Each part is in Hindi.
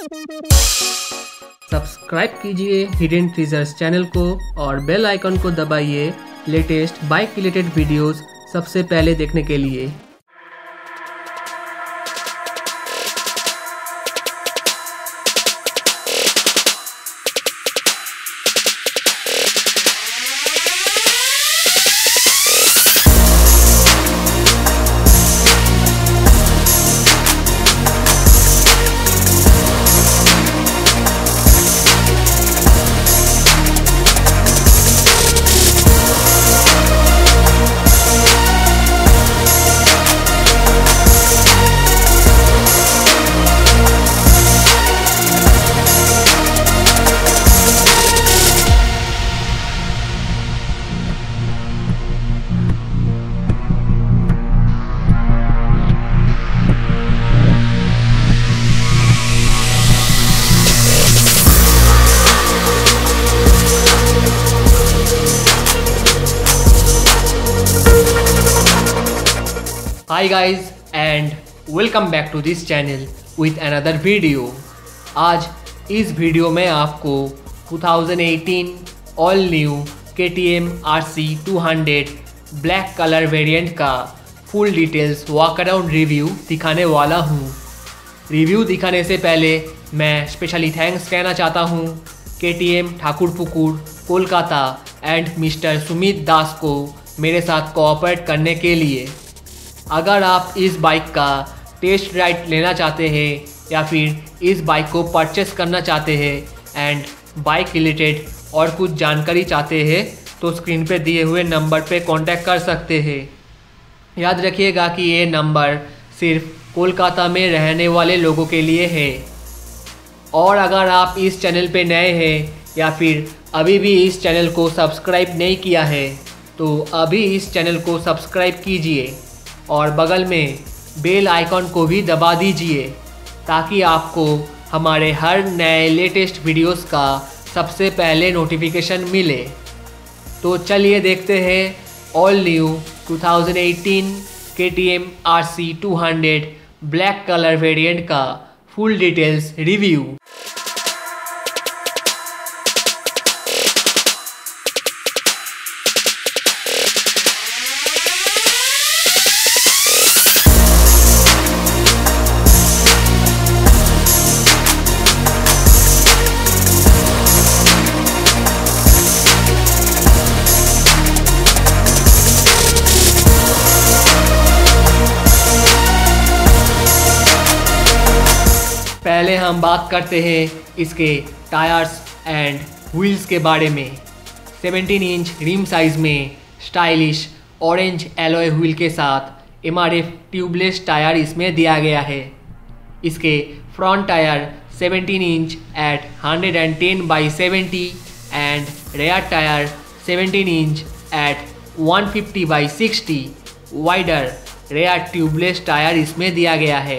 सब्सक्राइब कीजिए हिडन ट्रेजर्स चैनल को और बेल आइकन को दबाइए लेटेस्ट बाइक रिलेटेड वीडियोस सबसे पहले देखने के लिए। Hi guys and welcome back to this channel with another video। आज इस वीडियो में आपको 2018 all new KTM RC 200 black colour variant का full details walk around review दिखाने वाला हूँ। रिव्यू दिखाने से पहले मैं स्पेशली थैंक्स कहना चाहता हूँ KTM Thakurpukur Kolkata and mister Sumit Das को मेरे साथ कोऑपरेट करने के लिए। अगर आप इस बाइक का टेस्ट राइड लेना चाहते हैं या फिर इस बाइक को परचेस करना चाहते हैं एंड बाइक रिलेटेड और कुछ जानकारी चाहते हैं तो स्क्रीन पे दिए हुए नंबर पे कांटेक्ट कर सकते हैं। याद रखिएगा कि ये नंबर सिर्फ कोलकाता में रहने वाले लोगों के लिए है। और अगर आप इस चैनल पे नए हैं या फिर अभी भी इस चैनल को सब्सक्राइब नहीं किया है तो अभी इस चैनल को सब्सक्राइब कीजिए और बगल में बेल आइकॉन को भी दबा दीजिए ताकि आपको हमारे हर नए लेटेस्ट वीडियोस का सबसे पहले नोटिफिकेशन मिले। तो चलिए देखते हैं all new 2018 KTM RC 200 black colour variant का फुल डिटेल्स रिव्यू। पहले हम बात करते हैं इसके टायर्स एंड व्हील्स के बारे में। 17 इंच रिम साइज में स्टाइलिश ऑरेंज एलॉय व्हील के साथ MRF ट्यूबलेस टायर इसमें दिया गया है। इसके front tyre 17 inch at 110/70 and rear tyre 17 inch at 150/60 wider rear tubeless tyre इसमें दिया गया है।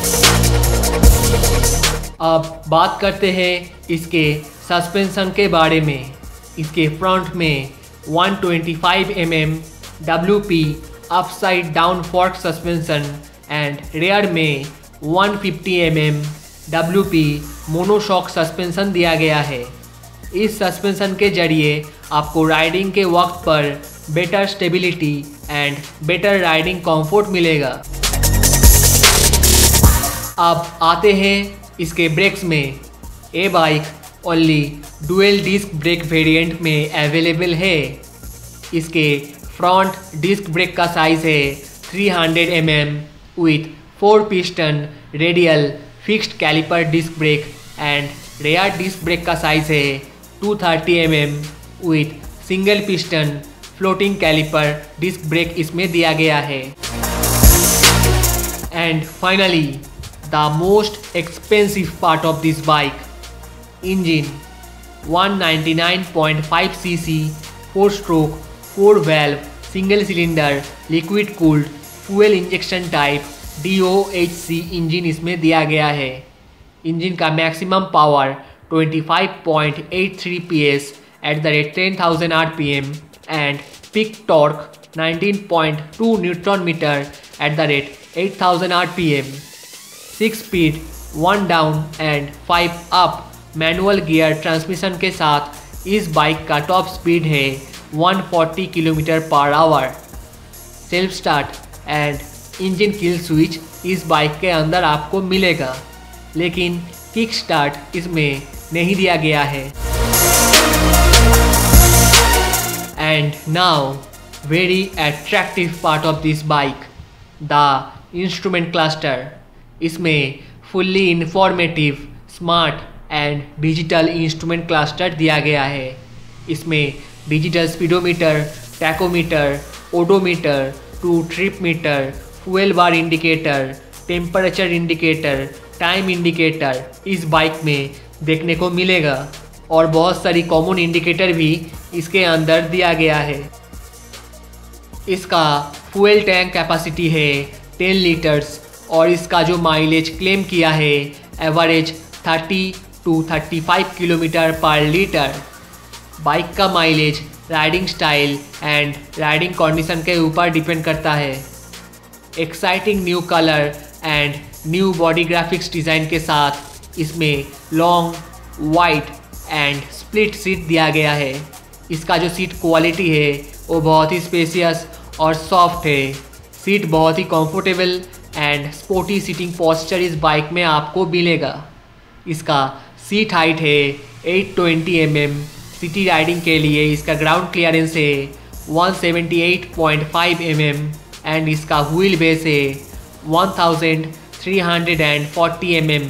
अब बात करते हैं इसके सस्पेंशन के बारे में। इसके फ्रंट में 125 mm WP upside down fork suspension and rear में 150 mm WP मोनोशॉक सस्पेंशन दिया गया है। इस सस्पेंशन के जरिए आपको राइडिंग के वक्त पर better stability and better riding comfort मिलेगा। अब आते हैं इसके ब्रेक्स में। ये bike only dual disc brake variant में अवेलेबल है। इसके फ्रंट डिस्क ब्रेक का साइज है 300 mm with 4 piston radial fixed caliper disc brake and rear disc brake का साइज है 230 mm with single piston floating caliper disc brake इसमें दिया गया है। And finally the most expensive part of this bike, engine 199.5 cc 4-stroke 4-valve single cylinder liquid cooled fuel injection type DOHC engine इसमें दिया गया है। इंजन का maximum power 25.83 PS at the rate 10,000 RPM and peak torque 19.2 Newton meter at the rate 8,000 RPM, 6-speed 1 down and 5 up manual gear transmission के साथ इस बाइक का टॉप स्पीड है 140 किलोमीटर पर hour. Self start and engine kill switch इस बाइक के अंदर आपको मिलेगा, लेकिन किक स्टार्ट इसमें नहीं दिया गया है। And now very attractive part of this bike, the instrument cluster. इसमें fully informative, smart and digital instrument cluster दिया गया है। इसमें digital speedometer, tachometer, odometer, two trip metre, fuel bar indicator, temperature indicator, time indicator इस बाइक में देखने को मिलेगा और बहुत सारी कॉमन इंडिकेटर भी इसके अंदर दिया गया है। इसका फ्यूल टैंक कैपेसिटी है 10 लीटर्स और इसका जो माइलेज क्लेम किया है एवरेज 30 to 35 किलोमीटर पर लीटर। बाइक का mileage riding style and riding condition के ऊपर डिपेंड करता है। Exciting new colour and new body graphics design के साथ इसमें long, wide and split seat दिया गया है। इसका जो सीट क्वालिटी है वो बहुत ही स्पेसियस और सॉफ्ट है। सीट बहुत ही comfortable and sporty seating posture इस बाइक में आपको मिलेगा। इसका सीट हाइट है 820 mm। सिटी राइडिंग के लिए इसका ग्राउंड क्लियरेंस है 178.5 mm एंड इसका व्हील बेस है 1340 mm।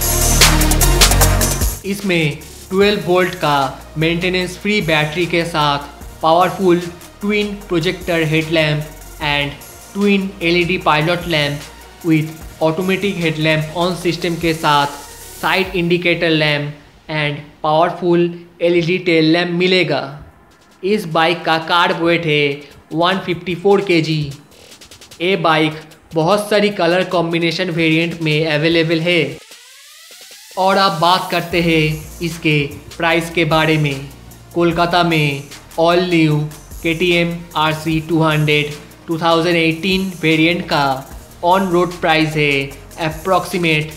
इसमें 12 वोल्ट का मेंटेनेंस फ्री बैटरी के साथ powerful twin projector headlamp and twin LED pilot lamp with automatic headlamp on system के साथ side indicator lamp and powerful LED tail lamp मिलेगा। इस बाइक का कार्ब वेट है 154 kg। ये बाइक बहुत सारी कलर कॉम्बिनेशन वेरिएंट में अवेलेबल है। और अब बात करते हैं इसके प्राइस के बारे में। कोलकाता में all new KTM RC 200 2018 variant का ऑन रोड प्राइस है अप्रॉक्सीमेट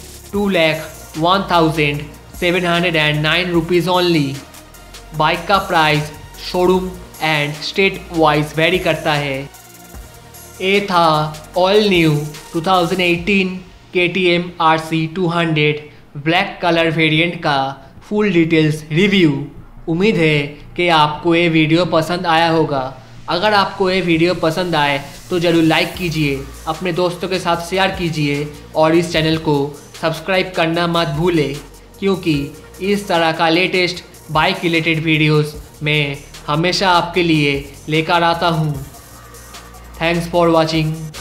2,01,709 रुपीज़ ओनली। बाइक का price showroom and state wise vary करता है। ये था all new 2018 KTM RC 200 black colour variant का फुल डिटेल्स रिव्यू। उम्मीद है कि आपको ये वीडियो पसंद आया होगा। अगर आपको ये वीडियो पसंद आए तो ज़रूर लाइक कीजिए, अपने दोस्तों के साथ शेयर कीजिए और इस चैनल को सब्सक्राइब करना मत भूलें, क्योंकि इस तरह का लेटेस्ट बाइक रिलेटेड वीडियोस मैं हमेशा आपके लिए लेकर आता हूँ। Thanks for watching.